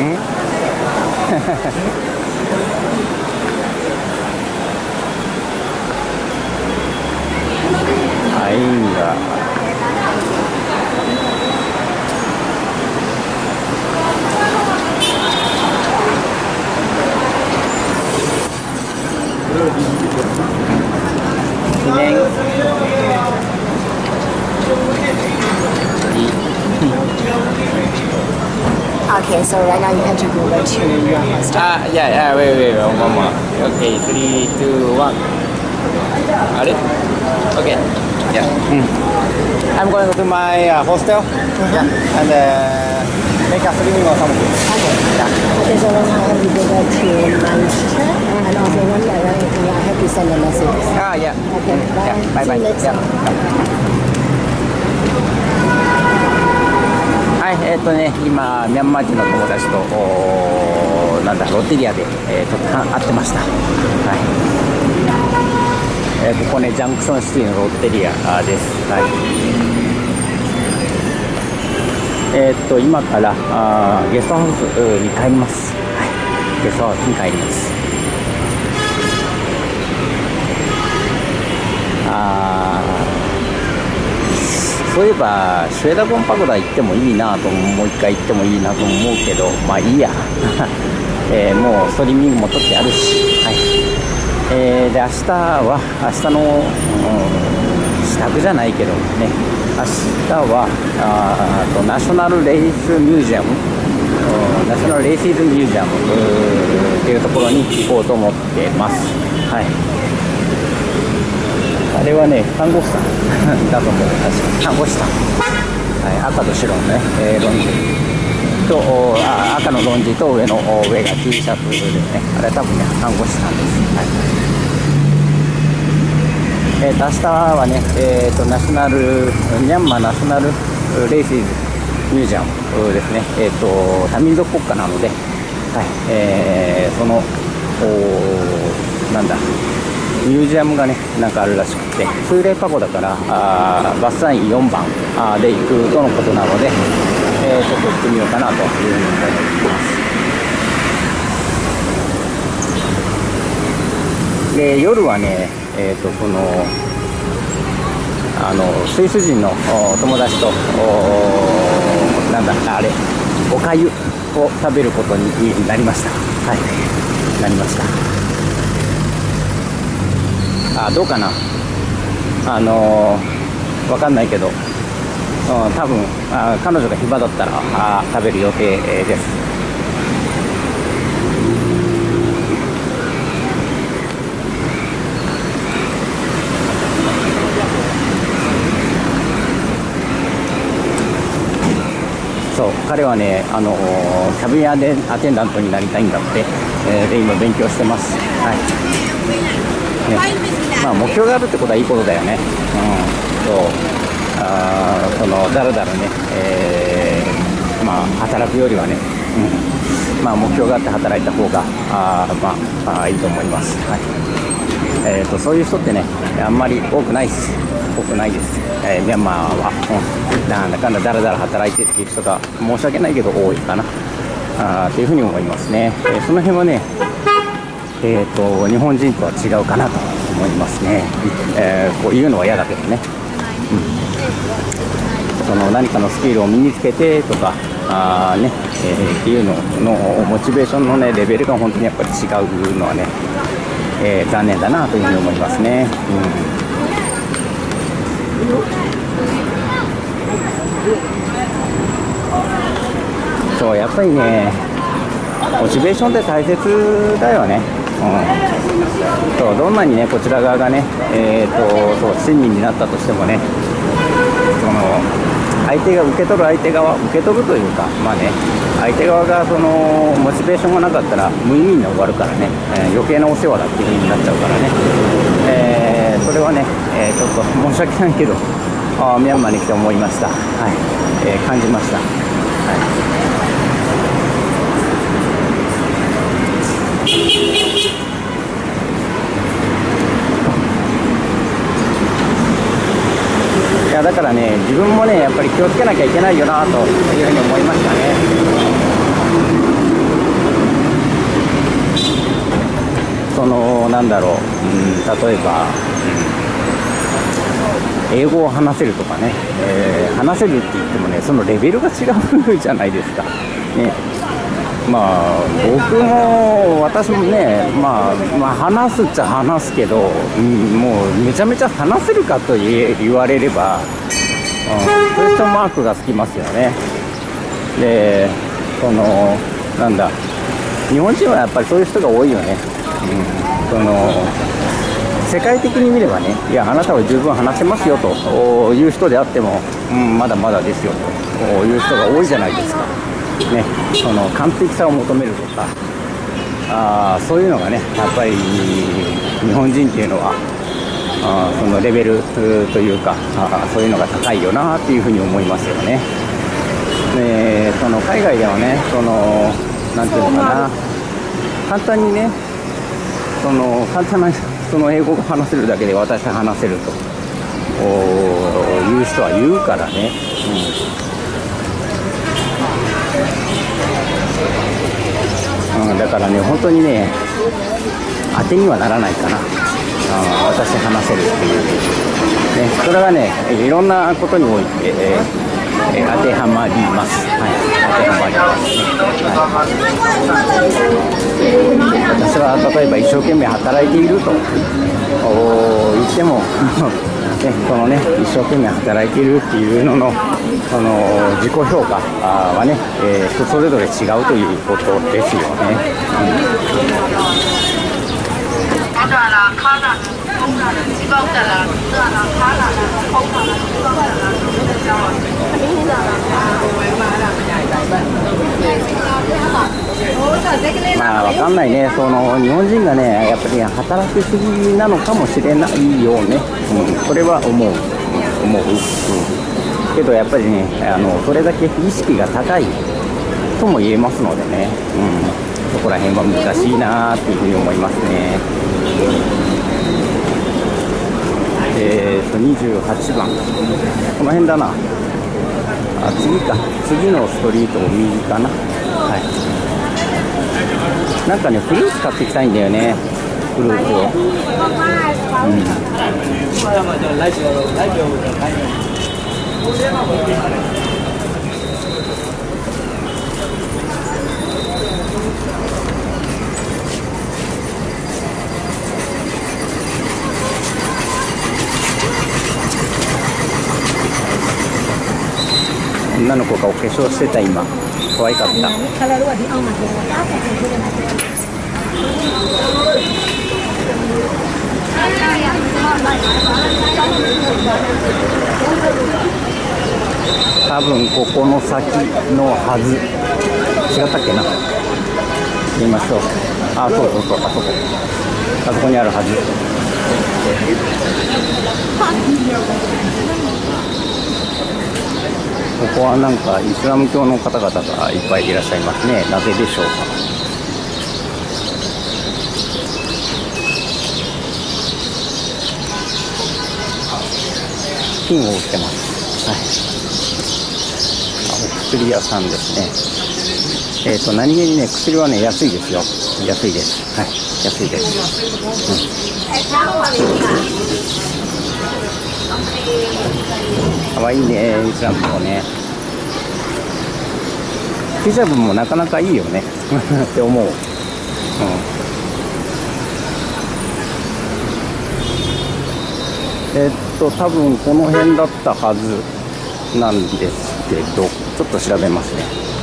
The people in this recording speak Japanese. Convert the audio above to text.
あ、いいんだ。記念。 Okay, so right now you enter Google to your hostel. Yeah, wait, one more. Okay, 3, 2, 1. Got it? Okay. Yeah. I'm going to my hostel. Yeah. And make a streaming or something. Okay. Yeah. Okay, so right now we go back to Manchester. And also when you arrive, I have to send a message. Yeah. Okay, bye. Yeah, bye. See you next Yeah. time. はい、今ミャンマー人の友達となんだロッテリアで、会ってました。はい。ここねジャンクションシティのロッテリアです。はい。今からゲストハウスに帰ります。はい。ゲストハウスに帰ります。そういえばシュエダゴンパゴダ行ってもいいなともう一回行ってもいいなと思うけど、まあいいや、もうストリーミングも撮ってあるし、はい。で明日の、支度じゃないけどね、明日はナショナルレースミュージアム、ナショナルレーシーズミュージアムっていうところに行こうと思ってます。はい。あれはね、看護師さんだと思う。確か看護師さん、はい、赤と白のね、ロンジと赤のロンジと上が T シャツでね、あれは多分ね看護師さんです。はい。明日はね、ナショナルミャンマーナショナルレーシーズミュージアムですね。多民族国家なので、はい。そのなんだミュージアムがねなんかあるらしくて、スーレイパゴダからバスライン4番で行くとのことなので、ちょっと行ってみようかなというふうに思います。で夜はね、そのスイス人の友達となんだあれおかゆを食べることになりました。はい、なりました。どうかな、わかんないけど、多分彼女が暇だったら食べる予定です。そう、彼はね、キャビンアテンダントになりたいんだって、で今勉強してます。はい。ね、まあ目標があるってことはいいことだよね。そのだらだらね、まあ働くよりはね、まあ目標があって働いた方がまあいいと思います。はい。そういう人ってねあんまり多くないです。多くないです。ミャンマーは、なんだかんだだらだら働いてっていう人が申し訳ないけど多いかなというふうに思いますね。その辺はね日本人とは違うかなと思いますね。こう言うのは嫌だけどね。その何かのスキルを身につけてとかね、っていうののモチベーションのねレベルが本当にやっぱり違うのはね、残念だなというふうに思いますね。そうやっぱりねモチベーションって大切だよね。そうどんなにねこちら側がねそう親身になったとしてもね、その相手が受け取るというか、まあね相手側がそのモチベーションがなかったら無意味に終わるからね、余計なお世話だっていう風になっちゃうからね、それはね、ちょっと申し訳ないけどミャンマーに来て思いました。はい。感じました。はい。いやだからね自分もねやっぱり気をつけなきゃいけないよなというふうに思いましたね。 なんだろう、例えば、英語を話せるとかね、話せるって言ってもね、そのレベルが違うじゃないですか。ね、まあ私もね、話すっちゃ話すけど、もうめちゃめちゃ話せるかと言われれば、クエスチョンマークがつきますよね。で、なんだ、日本人はやっぱりそういう人が多いよね。世界的に見ればね、いや、あなたは十分話せますよという人であっても、まだまだですよという人が多いじゃないですか。ね、完璧さを求めるとか、そういうのがね、やっぱり日本人っていうのは、そのレベルというか、そういうのが高いよなっていうふうに思いますよね。海外ではね、なんていうのかな、簡単にね、簡単な英語が話せるだけで私は話せるという人は言うからね。だからね、本当にね、当てにはならないかな。私話せるっていう、ね、それはね、いろんなことにおいて、当てはまります。はい、当てはまりますね。私は例えば一生懸命働いていると言ってもね、一生懸命働いているっていうのの自己評価はね、人それぞれ違うということですよね。わかんないね。日本人がね、やっぱり働きすぎなのかもしれないよね。それは思う。けどやっぱりね、それだけ意識が高いとも言えますのでね。そこら辺は難しいなっていうふうに思いますね。28番、この辺だな。次のストリートを右かな。はい。なんかね、フルーツ買ってきたいんだよね。フルーツを。女の子がお化粧してた。今可愛かった。多分ここの先のはず。違ったっけな。見ましょう。そう、あそこにあるはず。ここはなんかイスラム教の方々がいっぱいいらっしゃいますね。なぜでしょうか。金を売ってます。はい。お薬屋さんですね。何気にね、薬はね、安いですよ。安いです。はい。安いです。かわいいね、イスラムもね。ヒジャブもなかなかいいよねって思う。多分この辺だったはずなんですけど、ちょっと調べますね。